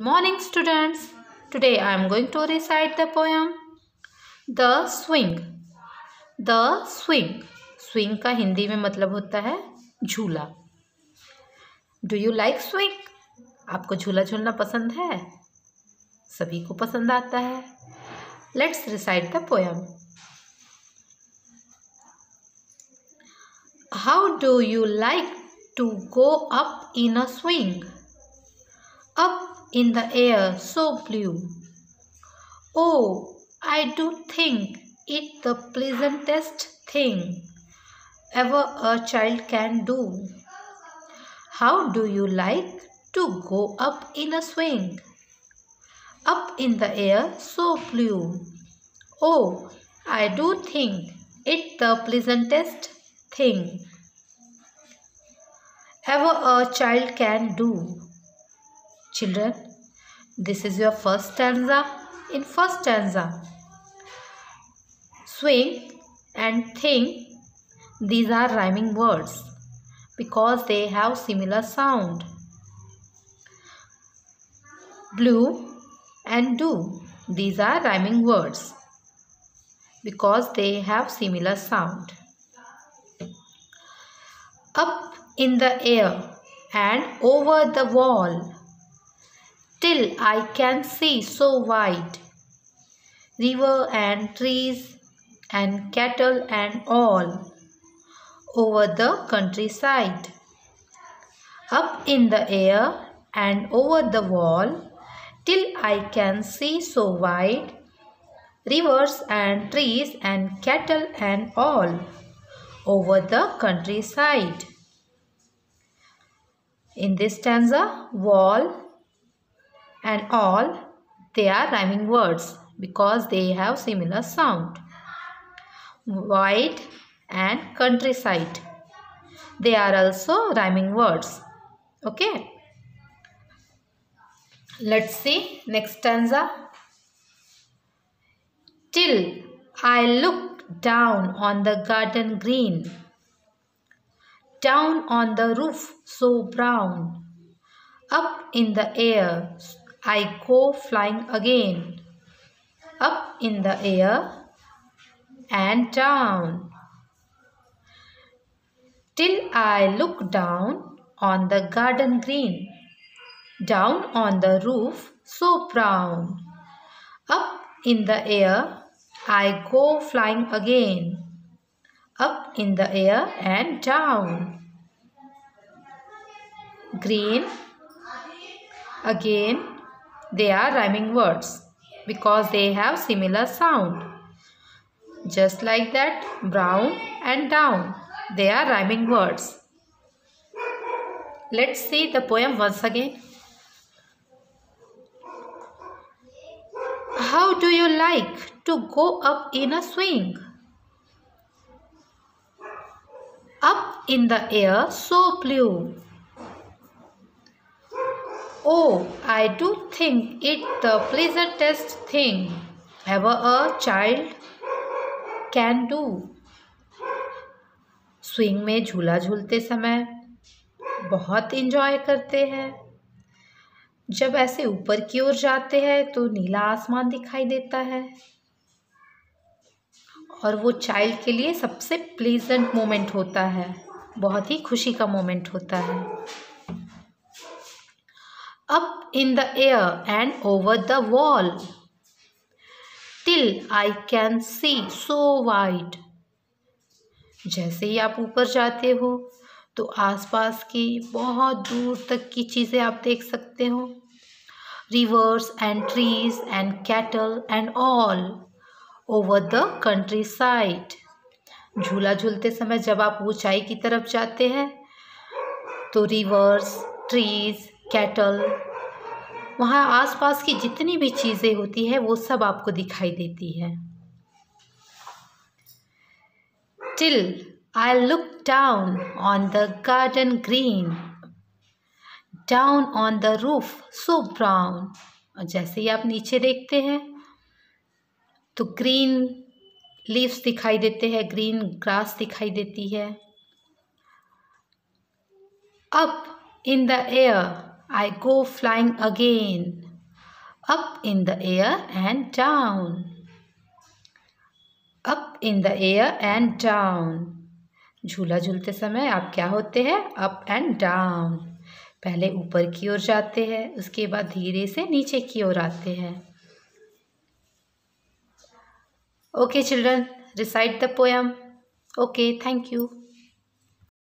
morning, students. Today I am going to recite the poem The Swing. The Swing. Swing का हिंदी में मतलब होता है झूला. Do you like swing? आपको झूला झूलना पसंद है? सभी को पसंद आता है. Let's recite the poem. How do you like to go up in a swing? Up in the air so blue. Oh, I do think it the pleasantest thing ever a child can do. How do you like to go up in a swing? Up in the air so blue. Oh, I do think it the pleasantest thing ever a child can do. Children, this is your first stanza. In first stanza, swing and thing, these are rhyming words because they have similar sound. Blue and do, these are rhyming words because they have similar sound. Up in the air and over the wall, till I can see so wide, river and trees and cattle and all, over the countryside. Up in the air and over the wall, till I can see so wide, rivers and trees and cattle and all, over the countryside. In this stanza, wall and all, they are rhyming words because they have similar sound. Wide and countryside, they are also rhyming words. Okay, let's see next stanza. Till I look down on the garden green, down on the roof so brown, up in the air I go flying again, up in the air and down. Till I look down on the garden green, down on the roof so brown, up in the air I go flying again, up in the air and down. Green, again, they are rhyming words because they have similar sound. Just like that, brown and down, they are rhyming words. Let's see the poem once again. How do you like to go up in a swing? Up in the air so blue. Oh, I do think it the pleasantest thing ever a child can do. Swing में झूला झूलते समय बहुत enjoy करते हैं. जब ऐसे ऊपर की ओर जाते हैं तो नीला आसमान दिखाई देता है और वो चाइल्ड के लिए सबसे प्लीजेंट मोमेंट होता है, बहुत ही खुशी का मोमेंट होता है. Up in the air and over the wall, till I can see so wide. जैसे ही आप ऊपर जाते हो तो आसपास की बहुत दूर तक की चीज़ें आप देख सकते हो. Rivers and trees and cattle and all over the countryside. झूला झूलते समय जब आप ऊंचाई की तरफ जाते हैं तो रिवर्स, ट्रीज, कैटल, वहाँ आसपास की जितनी भी चीज़ें होती है वो सब आपको दिखाई देती है. Till I look down on the garden green, down on the roof so brown. और जैसे ही आप नीचे देखते हैं तो ग्रीन लीव्स दिखाई देते हैं, ग्रीन ग्रास दिखाई देती है. Up in the air I go flying again. Up in the air and down. Up in the air and down. झूला झूलते समय आप क्या होते हैं? Up and down. पहले ऊपर की ओर जाते हैं, उसके बाद धीरे से नीचे की ओर आते हैं. Okay, children, recite the poem. Okay, thank you.